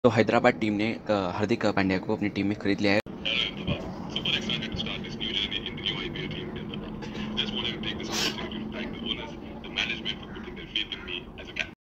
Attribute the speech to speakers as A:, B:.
A: तो हैदराबाद टीम ने हार्दिक पांड्या को अपनी टीम में खरीद लिया है।